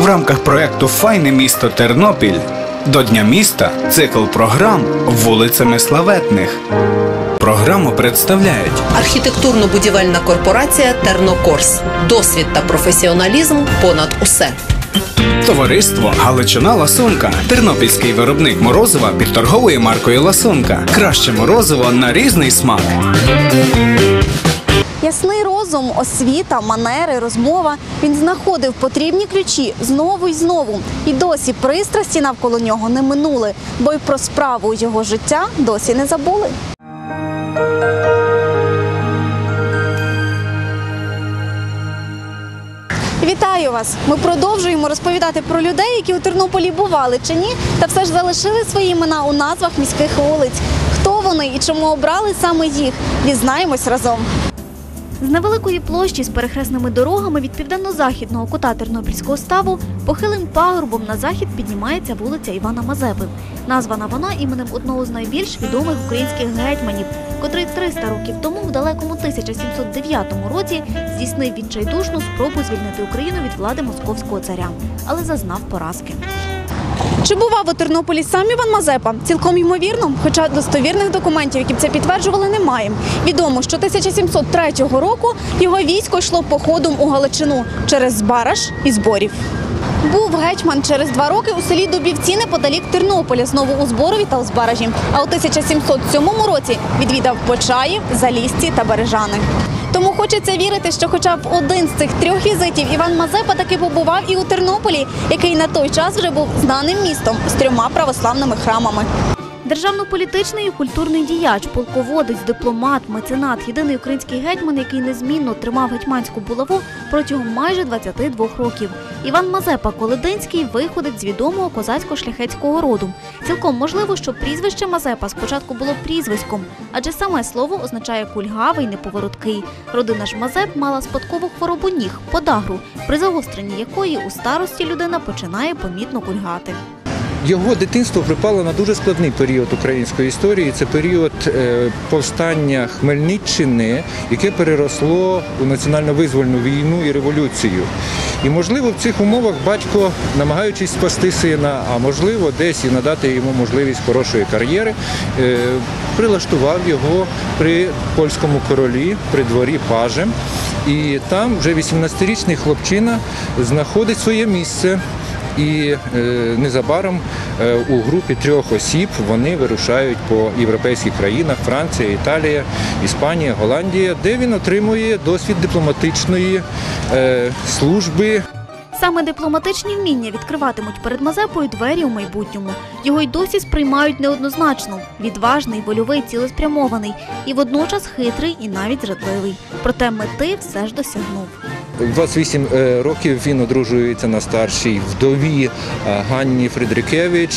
рамках проєкту «Файне місто Тернопіль» до Дня міста цикл програм «Вулицями славетних». Програму представляють архітектурно-будівельна корпорація «Тернокорс». Досвід та професіоналізм понад усе. Товариство «Галичина Ласунка». Тернопільський виробник морозива під торговою маркою «Ласунка». Краще морозиво на різний смак. Ясний розум, освіта, манери, розмова. Він знаходив потрібні ключі знову й знову. І досі пристрасті навколо нього не минули, бо й про справу його життя досі не забули. Вітаю вас! Ми продовжуємо розповідати про людей, які у Тернополі бували чи ні, та все ж залишили свої імена у назвах міських вулиць. Хто вони і чому обрали саме їх? Дізнаємось разом. З невеликої площі з перехресними дорогами від південно-західного кута Тернопільського ставу похилим пагорбом на захід піднімається вулиця Івана Мазепи. Названа вона іменем одного з найбільш відомих українських гетьманів, котрий 300 років тому в далекому 1709 році здійснив відчайдушну спробу звільнити Україну від влади московського царя, але зазнав поразки. Чи бував у Тернополі сам Іван Мазепа? Цілком ймовірно, хоча достовірних документів, які б це підтверджували, немає. Відомо, що 1703 року його військо йшло походом у Галичину через Збараж і Зборів. Був гетьман через 2 роки у селі Дубівці неподалік Тернополя, знову у Зборові та у Збаражі. А у 1707 році відвідав Почаїв, Залісці та Бережани. Тому хочеться вірити, що хоча б один з цих 3 візитів Іван Мазепа таки побував і у Тернополі, який на той час вже був знаним містом з 3 православними храмами. Державно-політичний і культурний діяч, полководець, дипломат, меценат, єдиний український гетьман, який незмінно тримав гетьманську булаву протягом майже 22 років. Іван Мазепа Колединський – виходець з відомого козацько-шляхетського роду. Цілком можливо, що прізвище Мазепа спочатку було прізвиськом, адже саме слово означає кульгавий, неповороткий. Родина ж Мазеп мала спадкову хворобу ніг – подагру, при загостренні якої у старості людина починає помітно кульгати. Його дитинство припало на дуже складний період української історії. Це період повстання Хмельниччини, яке переросло у національно-визвольну війну і революцію. І, можливо, в цих умовах батько, намагаючись спасти сина, а можливо, десь і надати йому можливість хорошої кар'єри, прилаштував його при польському королі, при дворі пажем. І там вже 18-річний хлопчина знаходить своє місце. І незабаром у групі 3 осіб вони вирушають по європейських країнах – Франція, Італія, Іспанія, Голландія, де він отримує досвід дипломатичної служби. Саме дипломатичні вміння відкриватимуть перед Мазепою двері у майбутньому. Його й досі сприймають неоднозначно. Відважний, вольовий, цілеспрямований. І водночас хитрий і навіть зрадливий. Проте мети все ж досягнув. У 28 років він одружується на старшій вдові Ганні Фридрикевич,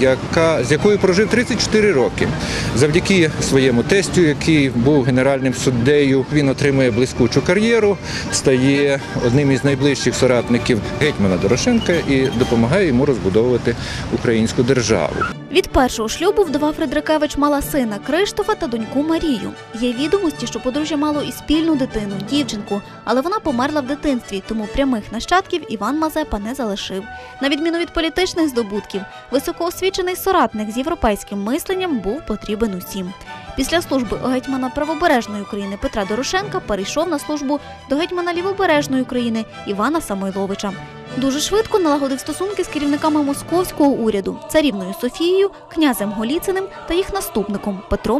з якою прожив 34 роки. Завдяки своєму тестю, який був генеральним суддею, він отримує блискучу кар'єру, стає одним із найближчих соратників гетьмана Дорошенка і допомагає йому розбудовувати українську державу. Від першого шлюбу вдова Фридрикевич мала сина Криштофа та доньку Марію. Є відомості, що подружжя мало і спільну дитину, дівчинку, але вона померла в дитинстві, тому прямих нащадків Іван Мазепа не залишив. На відміну від політичних здобутків, високоосвічений соратник з європейським мисленням був потрібен усім. Після служби у гетьмана Правобережної України Петра Дорошенка перейшов на службу до гетьмана Лівобережної України Івана Самойловича. Дуже швидко налагодив стосунки з керівниками московського уряду – царівною Софією, князем Голіциним та їх наступником Петром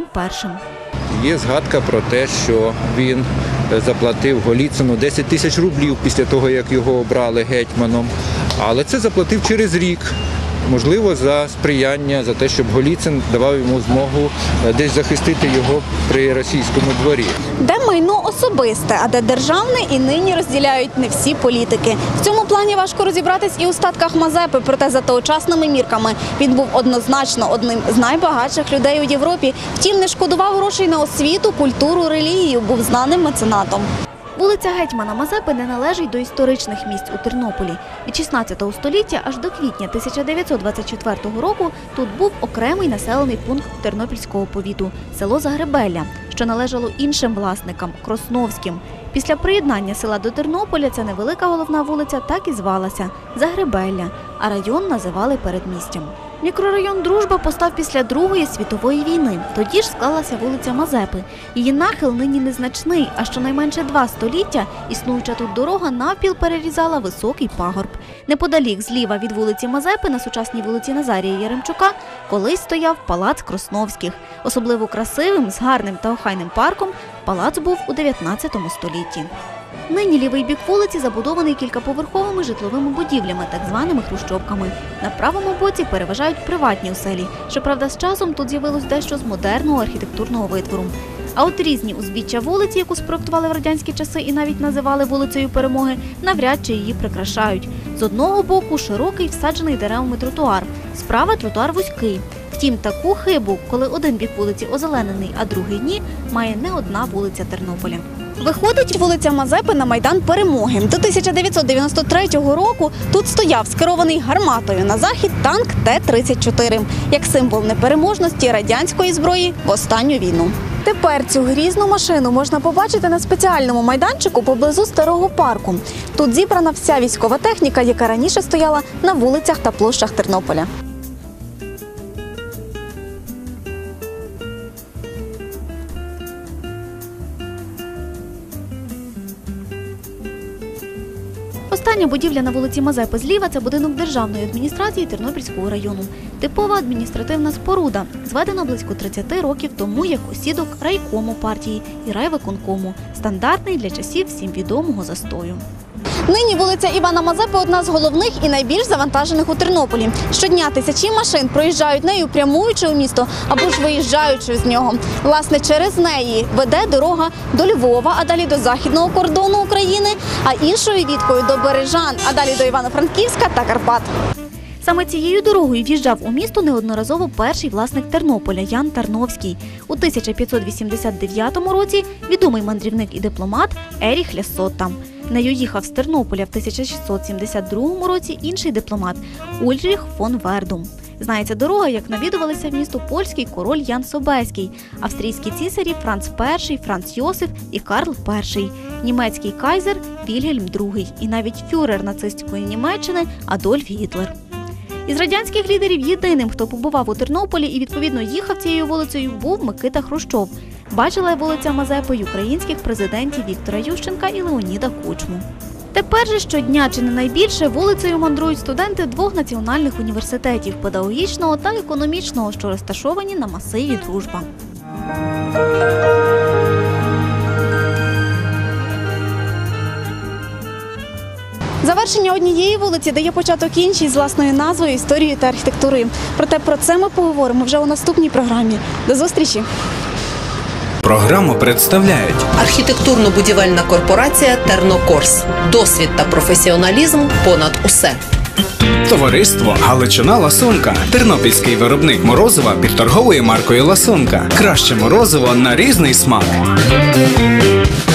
І. Є згадка про те, що він заплатив Голіцину 10 тисяч рублів після того, як його обрали гетьманом. Але це заплатив через рік. Можливо, за сприяння, за те, щоб Голіцин давав йому змогу десь захистити його при російському дворі. Де майно особисте, а де державне, і нині розділяють не всі політики. В цьому плані важко розібратись і у статках Мазепи, проте за тогочасними мірками він був однозначно одним з найбагатших людей у Європі. Втім, не шкодував грошей на освіту, культуру, релігію, був знаним меценатом. Вулиця гетьмана Мазепи не належить до історичних місць у Тернополі. Від 16 століття аж до квітня 1924 року тут був окремий населений пункт Тернопільського повіту – село Загребелля, що належало іншим власникам – Кросновським. Після приєднання села до Тернополя ця невелика головна вулиця так і звалася – Загребелля, а район називали Передмістям. Мікрорайон «Дружба» постав після Другої світової війни. Тоді ж склалася вулиця Мазепи. Її нахил нині незначний, а щонайменше 2 століття існуюча тут дорога навпіл перерізала високий пагорб. Неподалік зліва від вулиці Мазепи на сучасній вулиці Назарія Яремчука колись стояв палац Кросновських. Особливо красивим, з гарним та охайним парком палац був у 19 столітті. Нині лівий бік вулиці забудований кількаповерховими житловими будівлями, так званими хрущобками. На правому боці переважають приватні оселі. Щоправда, з часом тут з'явилось дещо з модерного архітектурного витвору. А от різні узбіччя вулиці, яку спроектували в радянські часи і навіть називали вулицею Перемоги, навряд чи її прикрашають. З одного боку широкий всаджений деревами тротуар, справа тротуар вузький. Втім, таку хибу, коли один бік вулиці озеленений, а другий ні, має не одна вулиця Тернополя. Виходить вулиця Мазепи на Майдан Перемоги. До 1993 року тут стояв скерований гарматою на захід танк Т-34, як символ непереможності радянської зброї в останню війну. Тепер цю грізну машину можна побачити на спеціальному майданчику поблизу Старого парку. Тут зібрана вся військова техніка, яка раніше стояла на вулицях та площах Тернополя. Остання будівля на вулиці Мазепи зліва – це будинок державної адміністрації Тернопільського району. Типова адміністративна споруда, зведена близько 30 років тому як осідок райкому партії і райвиконкому, стандартний для часів всім відомого застою. Нині вулиця Івана Мазепи – одна з головних і найбільш завантажених у Тернополі. Щодня тисячі машин проїжджають нею, прямуючи у місто або ж виїжджаючи з нього. Власне, через неї веде дорога до Львова, а далі до західного кордону України, а іншою відкою до Бережан, а далі до Івано-Франківська та Карпат. Саме цією дорогою в'їжджав у місто неодноразово перший власник Тернополя Ян Тарновський. У 1589 році відомий мандрівник і дипломат Еріх Лясотта. Нею їхав з Тернополя в 1672 році інший дипломат Ульріх фон Вердум. Знається дорога, як навідувалися в місто польський король Ян Собеський, австрійські цісарі Франц І, Франц Йосиф і Карл І, німецький кайзер Вільгельм II і навіть фюрер нацистської Німеччини Адольф Гітлер. Із радянських лідерів єдиним, хто побував у Тернополі і, відповідно, їхав цією вулицею, був Микита Хрущов. Бачила вулиця Мазепи й українських президентів Віктора Ющенка і Леоніда Кучму. Тепер же щодня чи не найбільше вулицею мандрують студенти 2 національних університетів – педагогічного та економічного, що розташовані на масиві Дружба. Завершення однієї вулиці дає початок іншій з власною назвою, історією та архітектурою. Проте про це ми поговоримо вже у наступній програмі. До зустрічі! Програму представляють Архітектурно-будівельна корпорація «Тернокорс». Досвід та професіоналізм понад усе. товариство «Галичина Ласунка». Тернопільський виробник морозива під торговою маркою «Ласунка». Краще морозиво на різний смак.